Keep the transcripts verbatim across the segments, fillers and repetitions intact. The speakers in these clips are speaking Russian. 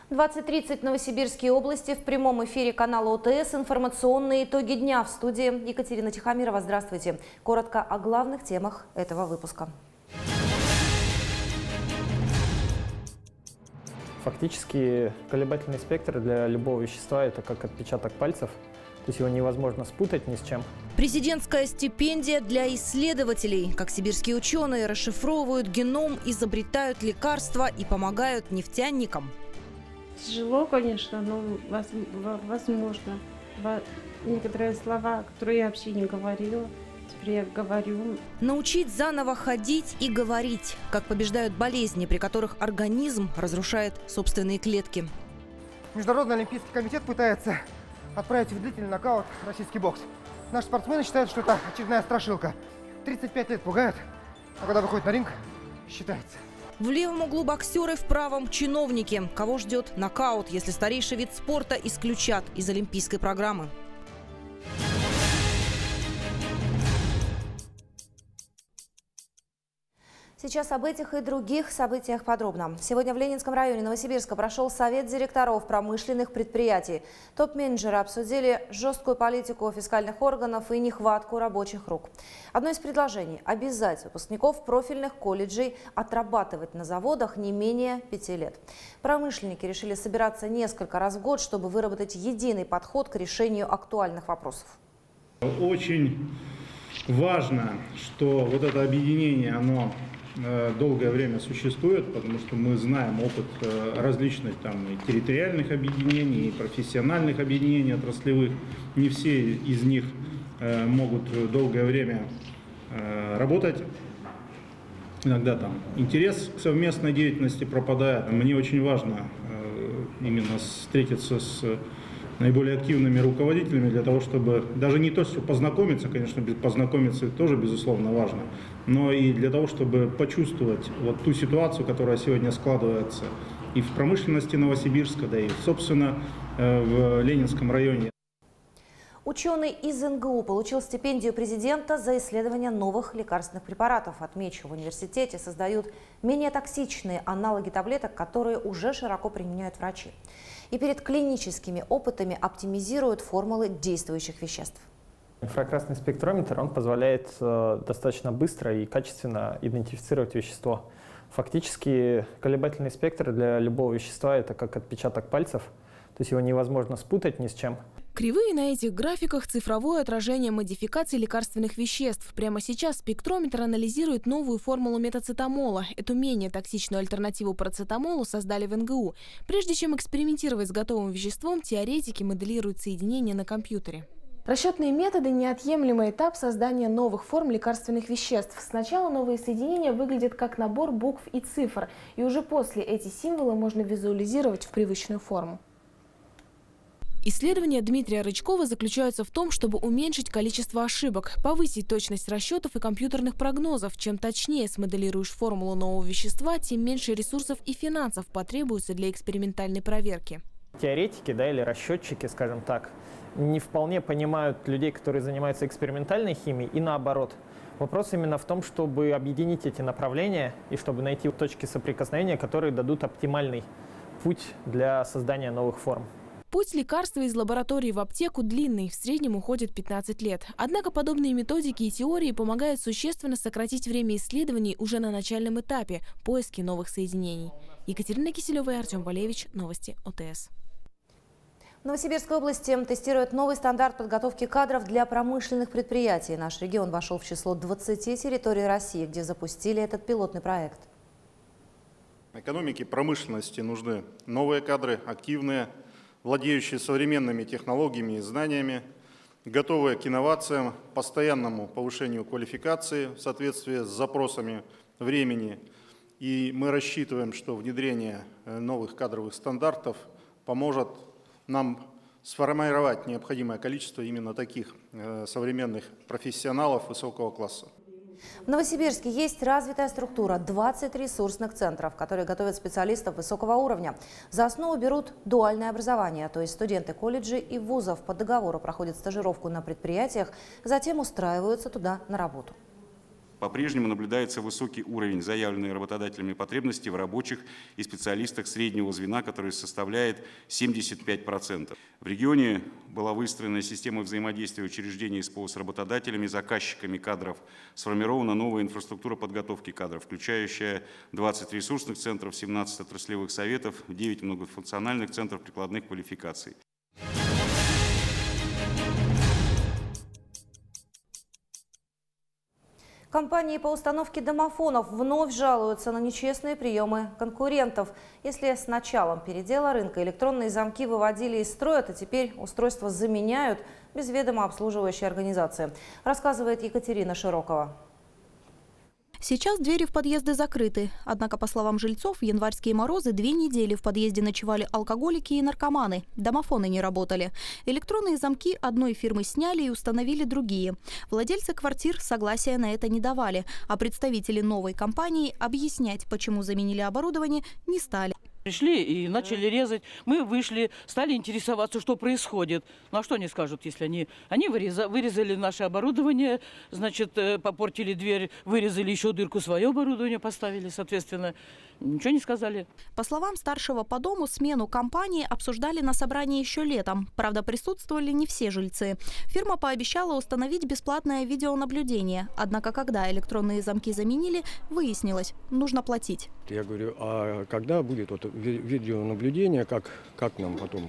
двадцать тридцать в Новосибирской области. В прямом эфире канала ОТС информационные итоги дня. В студии Екатерина Тихомирова. Здравствуйте. Коротко о главных темах этого выпуска. Фактически колебательный спектр для любого вещества – это как отпечаток пальцев. То есть его невозможно спутать ни с чем. Президентская стипендия для исследователей. Как сибирские ученые расшифровывают геном, изобретают лекарства и помогают нефтяникам. Тяжело, конечно, но возможно. Некоторые слова, которые я вообще не говорила, теперь я говорю. Научить заново ходить и говорить. Как побеждают болезни, при которых организм разрушает собственные клетки. Международный олимпийский комитет пытается отправить в длительный нокаут российский бокс. Наши спортсмены считают, что это очередная страшилка. тридцать пять лет пугают, а когда выходит на ринг, считается. В левом углу боксеры, в правом чиновники. Кого ждет нокаут, если старейший вид спорта исключат из олимпийской программы? Сейчас об этих и других событиях подробно. Сегодня в Ленинском районе Новосибирска прошел совет директоров промышленных предприятий. Топ-менеджеры обсудили жесткую политику фискальных органов и нехватку рабочих рук. Одно из предложений – обязать выпускников профильных колледжей отрабатывать на заводах не менее пяти лет. Промышленники решили собираться несколько раз в год, чтобы выработать единый подход к решению актуальных вопросов. Очень важно, что вот это объединение, оно долгое время существует, потому что мы знаем опыт различных там и территориальных объединений, и профессиональных объединений отраслевых. Не все из них могут долгое время работать. Иногда там интерес к совместной деятельности пропадает. Мне очень важно именно встретиться с наиболее активными руководителями для того, чтобы даже не то, что познакомиться, конечно, познакомиться тоже, безусловно, важно, но и для того, чтобы почувствовать вот ту ситуацию, которая сегодня складывается и в промышленности Новосибирска, да и, собственно, в Ленинском районе. Ученый из эн гэ у получил стипендию президента за исследование новых лекарственных препаратов. Отмечу, в университете создают менее токсичные аналоги таблеток, которые уже широко применяют врачи. И перед клиническими опытами оптимизируют формулы действующих веществ. Инфракрасный спектрометр он позволяет э, достаточно быстро и качественно идентифицировать вещество. Фактически колебательный спектр для любого вещества – это как отпечаток пальцев, то есть его невозможно спутать ни с чем. Кривые на этих графиках – цифровое отражение модификации лекарственных веществ. Прямо сейчас спектрометр анализирует новую формулу метацетамола. Эту менее токсичную альтернативу парацетамолу создали в эн гэ у. Прежде чем экспериментировать с готовым веществом, теоретики моделируют соединения на компьютере. Расчетные методы – неотъемлемый этап создания новых форм лекарственных веществ. Сначала новые соединения выглядят как набор букв и цифр, и уже после эти символы можно визуализировать в привычную форму. Исследования Дмитрия Рычкова заключаются в том, чтобы уменьшить количество ошибок, повысить точность расчетов и компьютерных прогнозов. Чем точнее смоделируешь формулу нового вещества, тем меньше ресурсов и финансов потребуется для экспериментальной проверки. Теоретики, да, или расчетчики, скажем так, не вполне понимают людей, которые занимаются экспериментальной химией, и наоборот. Вопрос именно в том, чтобы объединить эти направления и чтобы найти точки соприкосновения, которые дадут оптимальный путь для создания новых форм. Путь лекарства из лаборатории в аптеку длинный, в среднем уходит пятнадцать лет. Однако подобные методики и теории помогают существенно сократить время исследований уже на начальном этапе – поиски новых соединений. Екатерина Киселева и Артем Валевич. Новости о тэ эс. В Новосибирской области тестируют новый стандарт подготовки кадров для промышленных предприятий. Наш регион вошел в число двадцати территорий России, где запустили этот пилотный проект. Экономике промышленности нужны новые кадры, активные, владеющие современными технологиями и знаниями, готовые к инновациям, постоянному повышению квалификации в соответствии с запросами времени. И мы рассчитываем, что внедрение новых кадровых стандартов поможет нам сформировать необходимое количество именно таких современных профессионалов высокого класса. В Новосибирске есть развитая структура – двадцать ресурсных центров, которые готовят специалистов высокого уровня. За основу берут дуальное образование, то есть студенты колледжей и вузов по договору проходят стажировку на предприятиях, затем устраиваются туда на работу. По-прежнему наблюдается высокий уровень заявленной работодателями потребностей в рабочих и специалистах среднего звена, который составляет семьдесят пять процентов. В регионе была выстроена система взаимодействия учреждений СПО с работодателями, заказчиками кадров. Сформирована новая инфраструктура подготовки кадров, включающая двадцать ресурсных центров, семнадцать отраслевых советов, девять многофункциональных центров прикладных квалификаций. Компании по установке домофонов вновь жалуются на нечестные приемы конкурентов. Если с началом передела рынка электронные замки выводили из строя, то теперь устройства заменяют без ведома обслуживающие организации, рассказывает Екатерина Широкова. Сейчас двери в подъезды закрыты. Однако, по словам жильцов, в январские морозы две недели в подъезде ночевали алкоголики и наркоманы. Домофоны не работали. Электронные замки одной фирмы сняли и установили другие. Владельцы квартир согласия на это не давали, а представители новой компании объяснять, почему заменили оборудование, не стали. Пришли и начали резать. Мы вышли, стали интересоваться, что происходит. Ну а что они скажут, если они... Они вырезали, вырезали наше оборудование, значит, попортили дверь, вырезали еще дырку, свое оборудование поставили, соответственно. Ничего не сказали. По словам старшего по дому, смену компании обсуждали на собрании еще летом. Правда, присутствовали не все жильцы. Фирма пообещала установить бесплатное видеонаблюдение. Однако, когда электронные замки заменили, выяснилось, нужно платить. Я говорю, а когда будет вот видеонаблюдение, как, как нам потом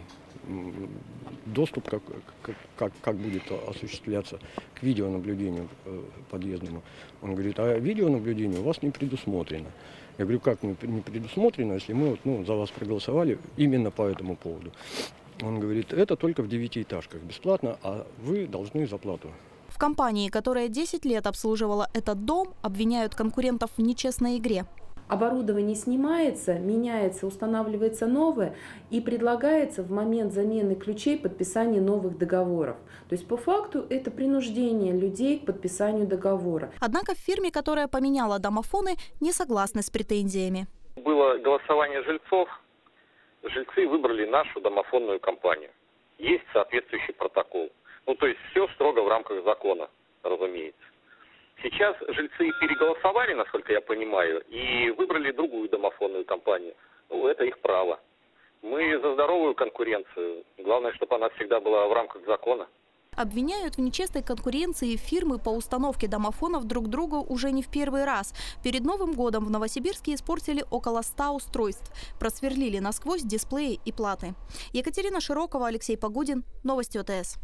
доступ, как, как, как будет осуществляться к видеонаблюдению подъездному? Он говорит, а видеонаблюдение у вас не предусмотрено. Я говорю, как не предусмотрено, если мы вот, ну, за вас проголосовали именно по этому поводу. Он говорит, это только в девятиэтажках бесплатно, а вы должны за плату. В компании, которая десять лет обслуживала этот дом, обвиняют конкурентов в нечестной игре. Оборудование снимается, меняется, устанавливается новое и предлагается в момент замены ключей подписание новых договоров. То есть по факту это принуждение людей к подписанию договора. Однако в фирме, которая поменяла домофоны, не согласны с претензиями. Было голосование жильцов, жильцы выбрали нашу домофонную компанию. Есть соответствующий протокол. Ну то есть все строго в рамках закона, разумеется. Сейчас жильцы переголосовали, насколько я понимаю, и выбрали другую домофонную компанию. Ну, это их право. Мы за здоровую конкуренцию. Главное, чтобы она всегда была в рамках закона. Обвиняют в нечестной конкуренции фирмы по установке домофонов друг друга уже не в первый раз. Перед Новым годом в Новосибирске испортили около ста устройств. Просверлили насквозь дисплеи и платы. Екатерина Широкова, Алексей Погудин. Новости ОТС.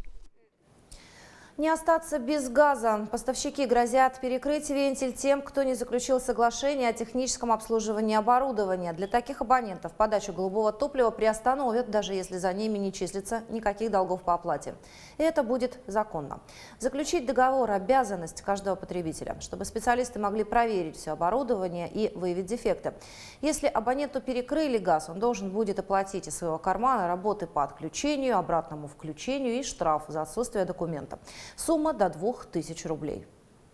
Не остаться без газа. Поставщики грозят перекрыть вентиль тем, кто не заключил соглашение о техническом обслуживании оборудования. Для таких абонентов подачу голубого топлива приостановят, даже если за ними не числится никаких долгов по оплате. И это будет законно. Заключить договор – обязанность каждого потребителя, чтобы специалисты могли проверить все оборудование и выявить дефекты. Если абоненту перекрыли газ, он должен будет оплатить из своего кармана работы по отключению, обратному включению и штраф за отсутствие документа. Сумма до двух тысяч рублей.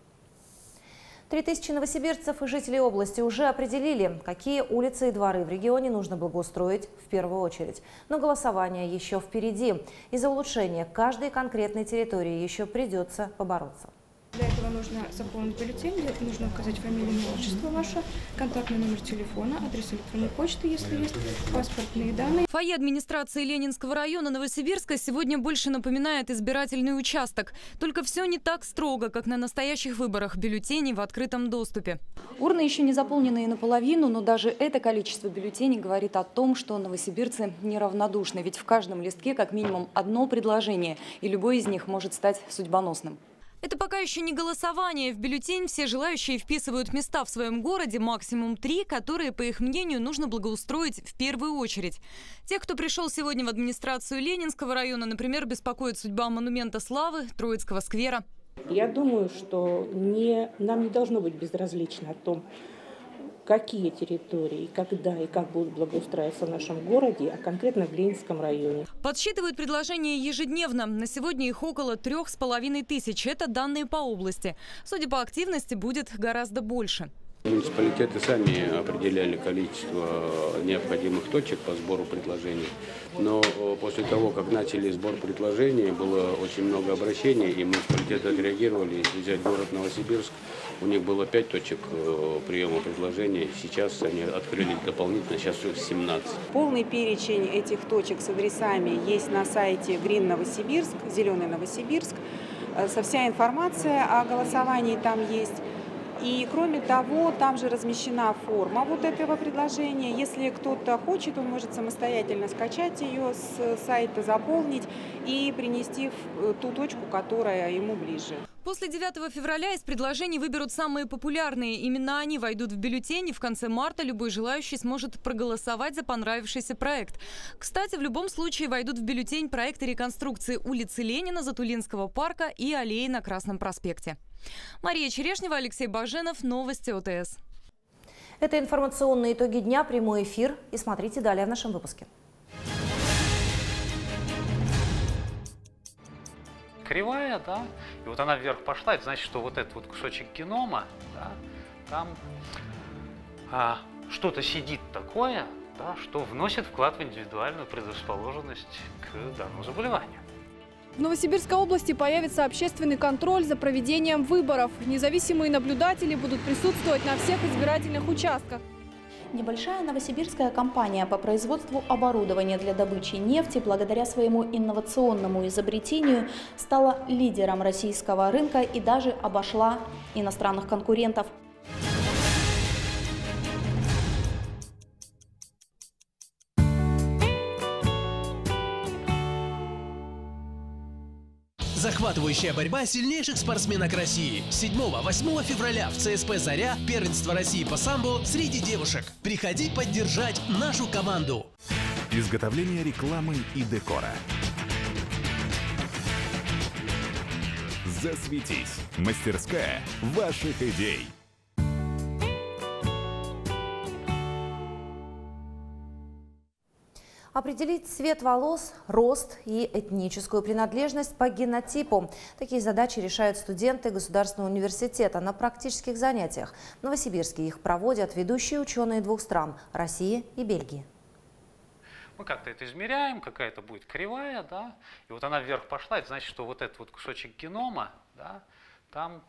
Три тысячи новосибирцев и жителей области уже определили, какие улицы и дворы в регионе нужно благоустроить в первую очередь. Но голосование еще впереди. И за улучшение каждой конкретной территории еще придется побороться. Для этого нужно заполнить бюллетень, для этого нужно указать фамилию, имя, отчество ваше, контактный номер телефона, адрес электронной почты, если есть, паспортные данные. Фойе администрации Ленинского района Новосибирска сегодня больше напоминает избирательный участок. Только все не так строго, как на настоящих выборах, бюллетеней в открытом доступе. Урны еще не заполнены наполовину, но даже это количество бюллетеней говорит о том, что новосибирцы неравнодушны. Ведь в каждом листке как минимум одно предложение, и любой из них может стать судьбоносным. Это пока еще не голосование. В бюллетень все желающие вписывают места в своем городе, максимум три, которые, по их мнению, нужно благоустроить в первую очередь. Тех, кто пришел сегодня в администрацию Ленинского района, например, беспокоит судьба монумента славы, Троицкого сквера. Я думаю, что не, нам не должно быть безразлично о том, какие территории, когда и как будут благоустраиваться в нашем городе, а конкретно в Ленинском районе. Подсчитывают предложения ежедневно. На сегодня их около трех с половиной тысяч. Это данные по области. Судя по активности, будет гораздо больше. Муниципалитеты сами определяли количество необходимых точек по сбору предложений, но после того, как начали сбор предложений, было очень много обращений, и муниципалитеты отреагировали. Если взять город Новосибирск, у них было пять точек приема предложений, сейчас они открыли дополнительно, сейчас их семнадцать. Полный перечень этих точек с адресами есть на сайте Green Новосибирск, Зеленый Новосибирск. Со вся информация о голосовании там есть. И кроме того, там же размещена форма вот этого предложения. Если кто-то хочет, он может самостоятельно скачать ее с сайта, заполнить и принести в ту точку, которая ему ближе. После девятого февраля из предложений выберут самые популярные. Именно они войдут в бюллетень, и в конце марта любой желающий сможет проголосовать за понравившийся проект. Кстати, в любом случае войдут в бюллетень проекты реконструкции улицы Ленина, Затулинского парка и аллеи на Красном проспекте. Мария Черешнева, Алексей Баженов, новости ОТС. Это информационные итоги дня, прямой эфир. И смотрите далее в нашем выпуске. Кривая, да, и вот она вверх пошла, это значит, что вот этот вот кусочек генома, да, там а, что-то сидит такое, да, что вносит вклад в индивидуальную предрасположенность к данному заболеванию. В Новосибирской области появится общественный контроль за проведением выборов. Независимые наблюдатели будут присутствовать на всех избирательных участках. Небольшая новосибирская компания по производству оборудования для добычи нефти благодаря своему инновационному изобретению стала лидером российского рынка и даже обошла иностранных конкурентов. Захватывающая борьба сильнейших спортсменок России. седьмого-восьмого февраля в ЦСП «Заря» первенство России по самбо среди девушек. Приходи поддержать нашу команду. Изготовление рекламы и декора. Засветись. Мастерская ваших идей. Определить цвет волос, рост и этническую принадлежность по генотипу. Такие задачи решают студенты Государственного университета на практических занятиях. В Новосибирске их проводят ведущие ученые двух стран – России и Бельгии. Мы как-то это измеряем, какая-то будет кривая, да, и вот она вверх пошла, это значит, что вот этот вот кусочек генома, да, там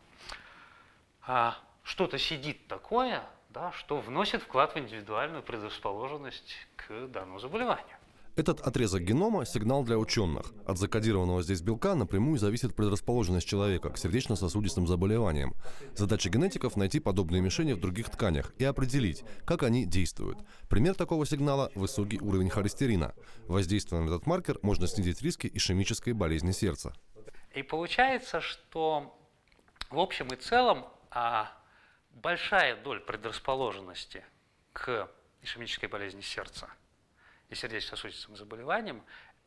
а, что-то сидит такое, да, что вносит вклад в индивидуальную предрасположенность к данному заболеванию. Этот отрезок генома – сигнал для ученых. От закодированного здесь белка напрямую зависит предрасположенность человека к сердечно-сосудистым заболеваниям. Задача генетиков – найти подобные мишени в других тканях и определить, как они действуют. Пример такого сигнала – высокий уровень холестерина. Воздействуя на этот маркер, можно снизить риски ишемической болезни сердца. И получается, что в общем и целом а, большая доля предрасположенности к ишемической болезни сердца и сердечно-сосудистым заболеваниям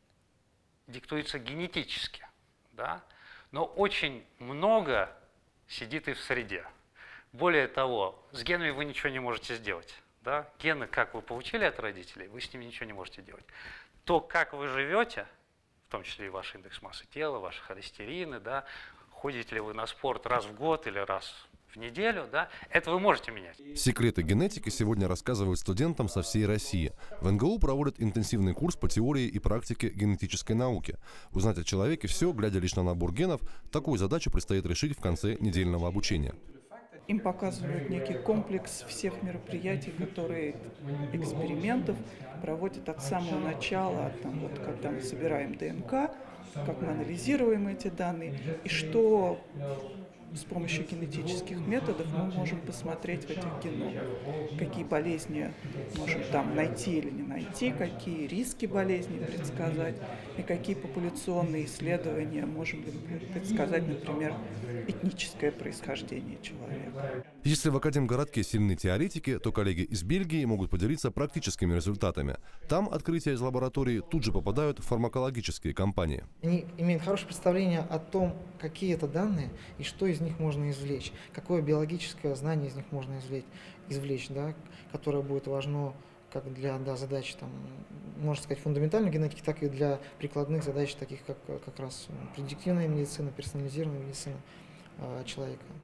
диктуется генетически, да? Но очень много сидит и в среде. Более того, с генами вы ничего не можете сделать. Да? Гены, как вы получили от родителей, вы с ними ничего не можете делать. То, как вы живете, в том числе и ваш индекс массы тела, ваши холестерины, да, ходите ли вы на спорт раз в год или раз в неделю, да, это вы можете менять. Секреты генетики сегодня рассказывают студентам со всей России. В эн гэ у проводят интенсивный курс по теории и практике генетической науки. Узнать о человеке все, глядя лишь на набор генов, такую задачу предстоит решить в конце недельного обучения. Им показывают некий комплекс всех мероприятий, которые, экспериментов проводят от самого начала, там, вот, когда мы собираем дэ эн ка, как мы анализируем эти данные, и что с помощью генетических методов мы можем посмотреть в этих геномах, какие болезни можем там найти или не найти, какие риски болезней предсказать, и какие популяционные исследования можем предсказать, например, этническое происхождение человека. Если в Академгородке сильны теоретики, то коллеги из Бельгии могут поделиться практическими результатами. Там открытия из лаборатории тут же попадают в фармакологические компании. Они имеют хорошее представление о том, какие это данные и что из них можно извлечь, какое биологическое знание из них можно извлечь, извлечь да, которое будет важно как для да, задач, там, можно сказать, фундаментальной генетики, так и для прикладных задач, таких как как раз предиктивная медицина, персонализированная медицина э, человека.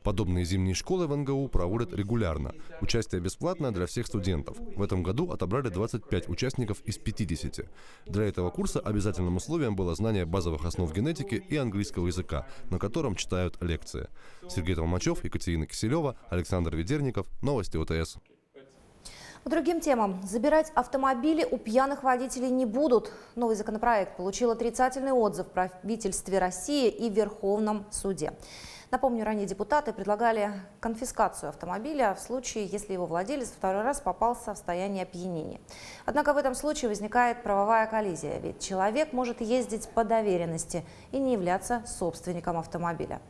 Подобные зимние школы в эн гэ у проводят регулярно. Участие бесплатное для всех студентов. В этом году отобрали двадцать пять участников из пятидесяти. Для этого курса обязательным условием было знание базовых основ генетики и английского языка, на котором читают лекции. Сергей Толмачев, Екатерина Киселева, Александр Ведерников. Новости о тэ эс. К другим темам. Забирать автомобили у пьяных водителей не будут. Новый законопроект получил отрицательный отзыв в правительстве России и в Верховном суде. Напомню, ранее депутаты предлагали конфискацию автомобиля в случае, если его владелец второй раз попался в состояние опьянения. Однако в этом случае возникает правовая коллизия, ведь человек может ездить по доверенности и не являться собственником автомобиля.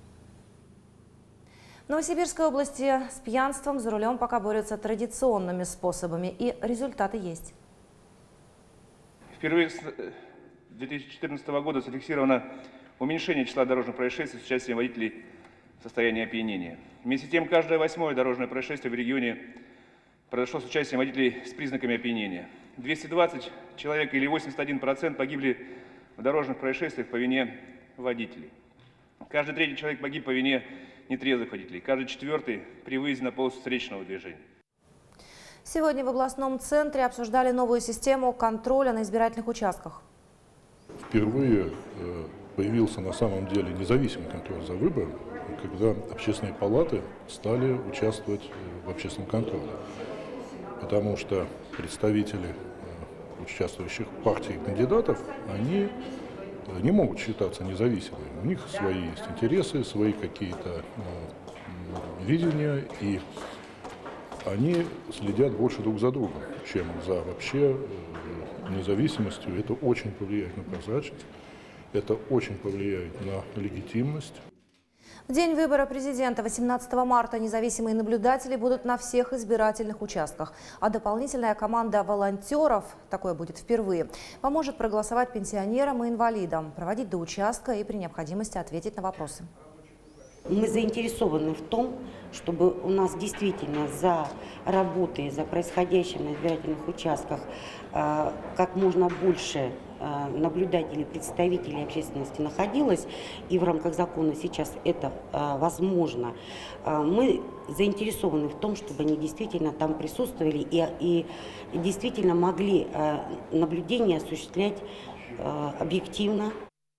В Новосибирской области с пьянством за рулем пока борются традиционными способами, и результаты есть. Впервые с две тысячи четырнадцатого года зафиксировано уменьшение числа дорожных происшествий с участием водителей в состоянии опьянения. Вместе с тем, каждое восьмое дорожное происшествие в регионе произошло с участием водителей с признаками опьянения. двести двадцать человек или восемьдесят один процент погибли в дорожных происшествиях по вине водителей. Каждый третий человек погиб по вине нетрезвых водителей, каждый четвертый при выезде на полосу встречного движения. Сегодня в областном центре обсуждали новую систему контроля на избирательных участках. Впервые появился на самом деле независимый контроль за выборами, когда общественные палаты стали участвовать в общественном контроле. Потому что представители участвующих партий и кандидатов, они не могут считаться независимыми. У них свои есть интересы, свои какие-то ну, видения, и они следят больше друг за другом, чем за вообще независимостью. Это очень повлияет на прозрачность, это очень повлияет на легитимность. В день выбора президента восемнадцатого марта независимые наблюдатели будут на всех избирательных участках. А дополнительная команда волонтеров, такое будет впервые, поможет проголосовать пенсионерам и инвалидам, проводить до участка и при необходимости ответить на вопросы. Мы заинтересованы в том, чтобы у нас действительно за работой, за происходящим на избирательных участках э, как можно больше э, наблюдателей, представителей общественности находилось, и в рамках закона сейчас это э, возможно. Э, мы заинтересованы в том, чтобы они действительно там присутствовали и, и действительно могли э, наблюдение осуществлять э, объективно.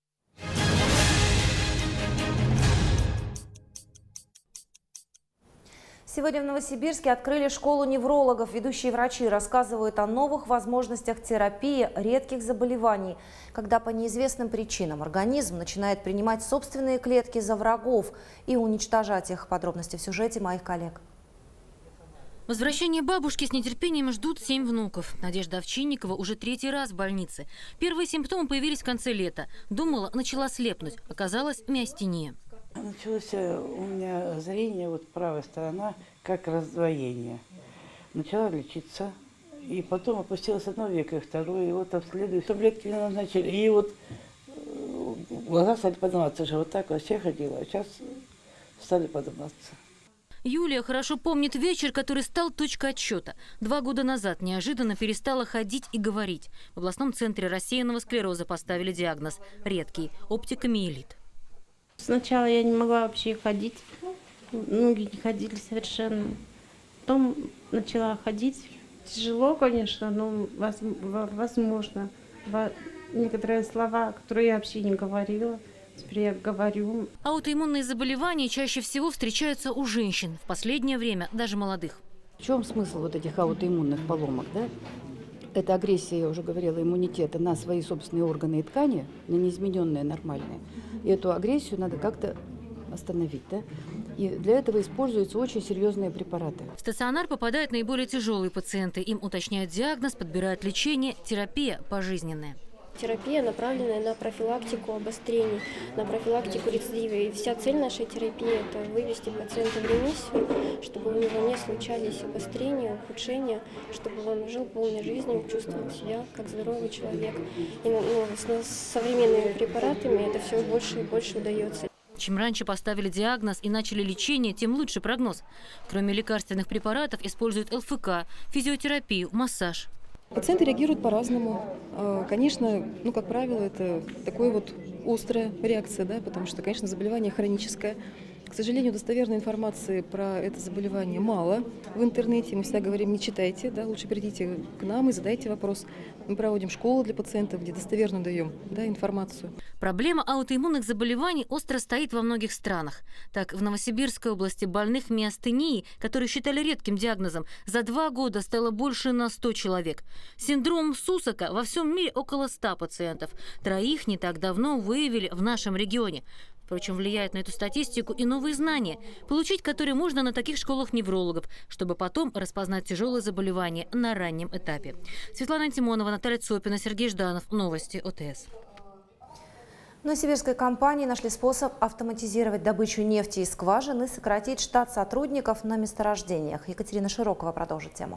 Сегодня в Новосибирске открыли школу неврологов. Ведущие врачи рассказывают о новых возможностях терапии редких заболеваний, когда по неизвестным причинам организм начинает принимать собственные клетки за врагов и уничтожать их. Подробности в сюжете моих коллег. Возвращение бабушки с нетерпением ждут семь внуков. Надежда Овчинникова уже третий раз в больнице. Первые симптомы появились в конце лета. Думала, начала слепнуть. Оказалось, миостения. Началось у меня зрение, вот правая сторона, как раздвоение. Начала лечиться, и потом опустилось одно веко, и второе, и вот обследовали. Таблетки мне назначили, и вот глаза стали подниматься уже, вот так вообще ходила, а сейчас стали подниматься. Юлия хорошо помнит вечер, который стал точкой отсчета. Два года назад неожиданно перестала ходить и говорить. В областном центре рассеянного склероза поставили диагноз – редкий оптикомиелит. Сначала я не могла вообще ходить, ноги не ходили совершенно. Потом начала ходить. Тяжело, конечно, но возможно. Некоторые слова, которые я вообще не говорила, теперь я говорю. Аутоиммунные заболевания чаще всего встречаются у женщин. В последнее время даже молодых. В чем смысл вот этих аутоиммунных поломок, да? Это агрессия, я уже говорила, иммунитета на свои собственные органы и ткани, на неизмененные, нормальные. И эту агрессию надо как-то остановить, да? И для этого используются очень серьезные препараты. В стационар попадают наиболее тяжелые пациенты. Им уточняют диагноз, подбирают лечение, терапия пожизненная. Терапия, направленная на профилактику обострений, на профилактику рецидива. И вся цель нашей терапии – это вывести пациента в ремиссию, чтобы у него не случались обострения, ухудшения, чтобы он жил полной жизнью, чувствовал себя как здоровый человек. И ну, с, с современными препаратами это все больше и больше удается. Чем раньше поставили диагноз и начали лечение, тем лучше прогноз. Кроме лекарственных препаратов используют эл эф ка, физиотерапию, массаж. Пациенты реагируют по-разному. Конечно, ну, как правило, это такая вот острая реакция, да, потому что, конечно, заболевание хроническое. К К сожалению, достоверной информации про это заболевание мало в интернете. Мы всегда говорим, не читайте, да, лучше придите к нам и задайте вопрос. Мы проводим школы для пациентов, где достоверно даем, да, информацию. Проблема аутоиммунных заболеваний остро стоит во многих странах. Так, в Новосибирской области больных миастенией, которые считали редким диагнозом, за два года стало больше на сто человек. Синдром Сусака во всем мире около ста пациентов. Троих не так давно выявили в нашем регионе. Впрочем, влияют на эту статистику и новые знания, получить которые можно на таких школах неврологов, чтобы потом распознать тяжелые заболевания на раннем этапе. Светлана Антимонова, Наталья Цопина, Сергей Жданов. Новости ОТС. В новосибирской компании нашли способ автоматизировать добычу нефти из скважин и сократить штат сотрудников на месторождениях. Екатерина Широкова продолжит тему.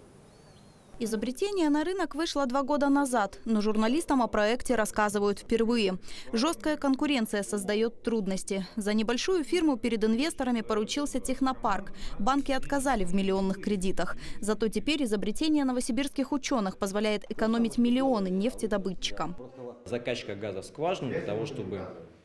Изобретение на рынок вышло два года назад, но журналистам о проекте рассказывают впервые. Жесткая конкуренция создает трудности. За небольшую фирму перед инвесторами поручился технопарк. Банки отказали в миллионных кредитах. Зато теперь изобретение новосибирских ученых позволяет экономить миллионы нефтедобытчикам. Закачка газа в скважину для того, чтобы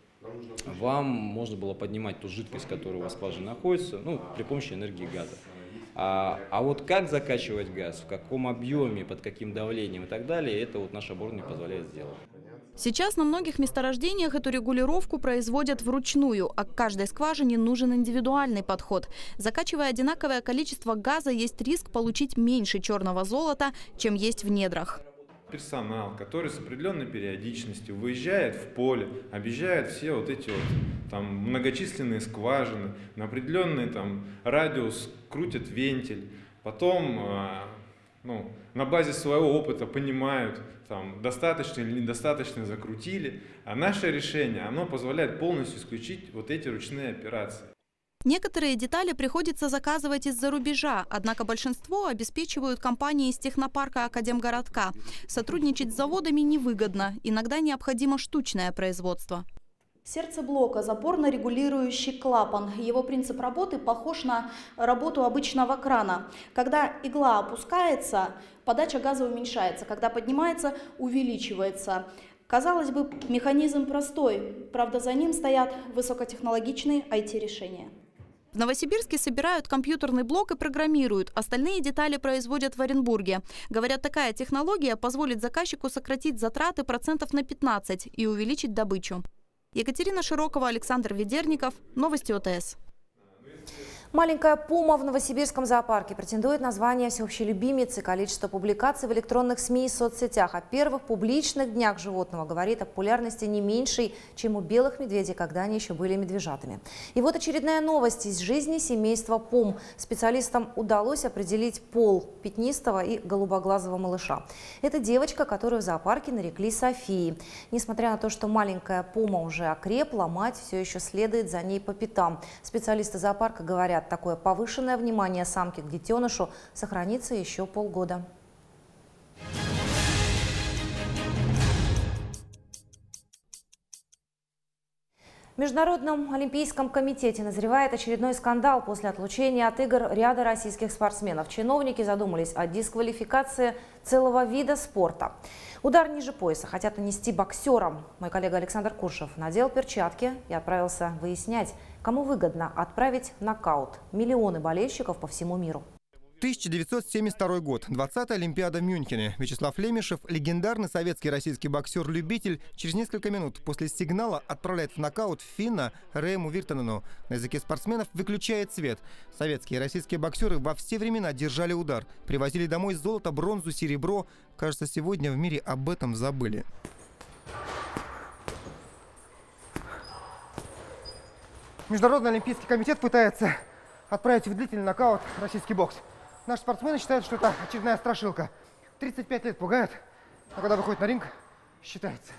вам можно было поднимать ту жидкость, которая у вас в скважине находится, ну, при помощи энергии газа. А, а вот как закачивать газ, в каком объеме, под каким давлением и так далее, это вот наше оборудование позволяет сделать. Сейчас на многих месторождениях эту регулировку производят вручную, а к каждой скважине нужен индивидуальный подход. Закачивая одинаковое количество газа, есть риск получить меньше черного золота, чем есть в недрах. Персонал, который с определенной периодичностью выезжает в поле, объезжает все вот эти вот там многочисленные скважины, на определенный там радиус крутят вентиль, потом э, ну, на базе своего опыта понимают, там, достаточно или недостаточно закрутили, а наше решение, оно позволяет полностью исключить вот эти ручные операции. Некоторые детали приходится заказывать из-за рубежа, однако большинство обеспечивают компании из технопарка Академгородка. Сотрудничать с заводами невыгодно, иногда необходимо штучное производство. Сердце блока – запорно-регулирующий клапан. Его принцип работы похож на работу обычного крана. Когда игла опускается, подача газа уменьшается, когда поднимается – увеличивается. Казалось бы, механизм простой, правда, за ним стоят высокотехнологичные ай ти-решения. В Новосибирске собирают компьютерный блок и программируют. Остальные детали производят в Оренбурге. Говорят, такая технология позволит заказчику сократить затраты процентов на пятнадцать и увеличить добычу. Екатерина Широкова, Александр Ведерников. Новости ОТС. Маленькая пума в Новосибирском зоопарке претендует на звание всеобщей любимицы. Количество публикаций в электронных СМИ и соцсетях о первых публичных днях животного говорит о популярности не меньшей, чем у белых медведей, когда они еще были медвежатами. И вот очередная новость из жизни семейства пум. Специалистам удалось определить пол пятнистого и голубоглазого малыша. Это девочка, которую в зоопарке нарекли Софией. Несмотря на то, что маленькая пума уже окрепла, мать все еще следует за ней по пятам. Специалисты зоопарка говорят, такое повышенное внимание самки к детенышу сохранится еще полгода. В Международном олимпийском комитете назревает очередной скандал после отлучения от игр ряда российских спортсменов. Чиновники задумались о дисквалификации целого вида спорта. Удар ниже пояса хотят нанести боксерам. Мой коллега Александр Куршев надел перчатки и отправился выяснять, кому выгодно отправить в нокаут миллионы болельщиков по всему миру. тысяча девятьсот семьдесят второй год, двадцатая Олимпиада в Мюнхене. Вячеслав Лемешев, легендарный советский российский боксер-любитель, через несколько минут после сигнала отправляет в нокаут финна Реему Виртанену. На языке спортсменов выключает свет. Советские и российские боксеры во все времена держали удар. Привозили домой золото, бронзу, серебро. Кажется, сегодня в мире об этом забыли. Международный олимпийский комитет пытается отправить в длительный нокаут российский бокс. Наши спортсмены считают, что это очередная страшилка. тридцать пять лет пугает, а когда выходит на ринг, считается.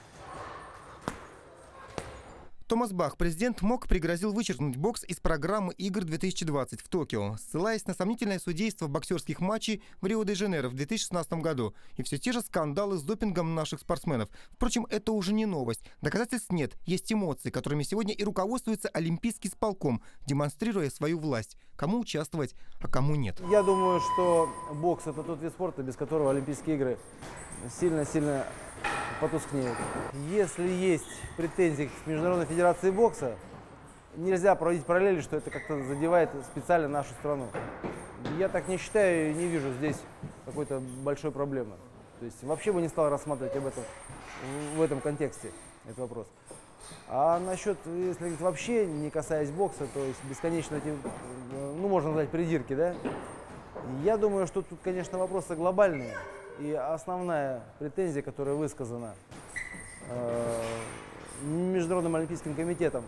Томас Бах, президент МОК, пригрозил вычеркнуть бокс из программы игр две тысячи двадцать в Токио, ссылаясь на сомнительное судейство боксерских матчей в Рио-де-Жанейро в две тысячи шестнадцатом году и все те же скандалы с допингом наших спортсменов. Впрочем, это уже не новость. Доказательств нет, есть эмоции, которыми сегодня и руководствуется Олимпийский исполком, демонстрируя свою власть. Кому участвовать, а кому нет. Я думаю, что бокс – это тот вид спорта, без которого Олимпийские игры сильно-сильно потускнеют. Если есть претензии к Международной федерации бокса, нельзя проводить параллели, что это как-то задевает специально нашу страну. Я так не считаю и не вижу здесь какой-то большой проблемы. То есть вообще бы не стал рассматривать об этом, в этом контексте этот вопрос. А насчет, если говорить вообще, не касаясь бокса, то есть бесконечно эти, ну, можно назвать, придирки, да? Я думаю, что тут, конечно, вопросы глобальные. И основная претензия, которая высказана э, Международным олимпийским комитетом,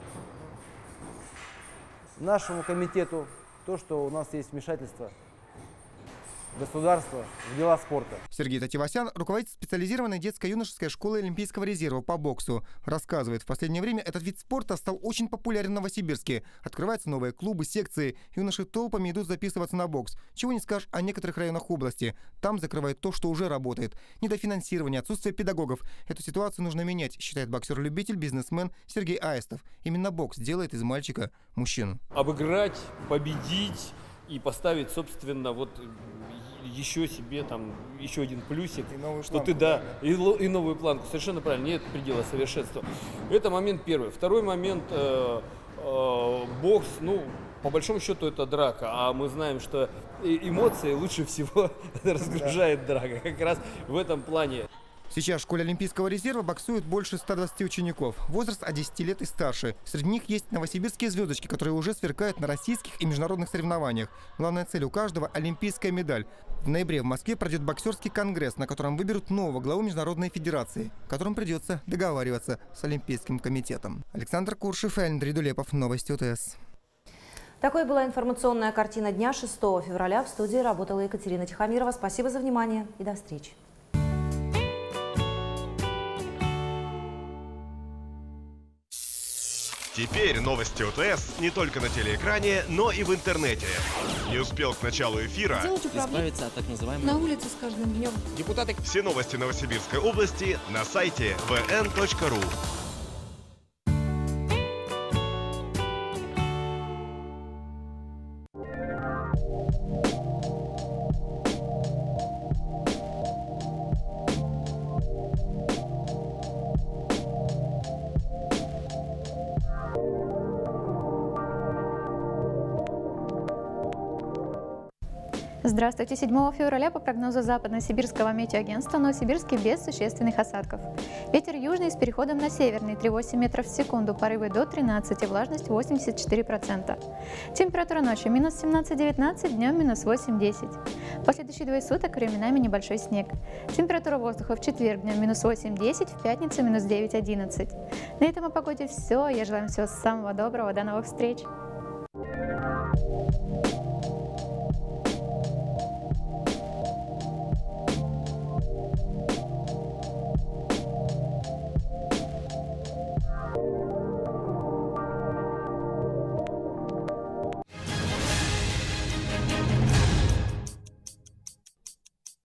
нашему комитету, то, что у нас есть вмешательство государства в дела спорта. Сергей Тативасян, руководитель специализированной детско-юношеской школы Олимпийского резерва по боксу, рассказывает, в последнее время этот вид спорта стал очень популярен в Новосибирске. Открываются новые клубы, секции, юноши толпами идут записываться на бокс. Чего не скажешь о некоторых районах области. Там закрывают то, что уже работает. Недофинансирование, отсутствие педагогов. Эту ситуацию нужно менять, считает боксер-любитель, бизнесмен Сергей Аистов. Именно бокс делает из мальчика мужчину. Обыграть, победить и поставить, собственно, вот еще себе там еще один плюсик, что ты, да, и, и новую планку, совершенно правильно, нет предела совершенства. Это момент первый. Второй момент, э, э, бокс, ну, по большому счету это драка, а мы знаем, что эмоции лучше всего разгружает драка, как раз в этом плане. Сейчас в школе Олимпийского резерва боксуют больше ста двадцати учеников. Возраст от десяти лет и старше. Среди них есть новосибирские звездочки, которые уже сверкают на российских и международных соревнованиях. Главная цель у каждого – олимпийская медаль. В ноябре в Москве пройдет боксерский конгресс, на котором выберут нового главу Международной федерации, которым придется договариваться с Олимпийским комитетом. Александр Куршев и Андрей Дулепов. Новости ОТС. Такой была информационная картина дня шестого февраля. В студии работала Екатерина Тихомирова. Спасибо за внимание и до встречи. Теперь новости ОТС не только на телеэкране, но и в интернете. Не успел к началу эфира? Избавиться от так называемых... На улице с каждым днем. Депутаты... Все новости Новосибирской области на сайте вэ эн точка ру. Здравствуйте. седьмого февраля по прогнозу Западно-Сибирского метеоагентства в Новосибирске без существенных осадков. Ветер южный с переходом на северный три целых восемь десятых метров в секунду, порывы до тринадцати, влажность восемьдесят четыре процента. Температура ночью минус семнадцать девятнадцать, днем минус восемь-десять. Последующие двое суток временами небольшой снег. Температура воздуха в четверг днем минус восемь-десять, в пятницу минус девять-одиннадцать. На этом о погоде все. Я желаю вам всего самого доброго. До новых встреч!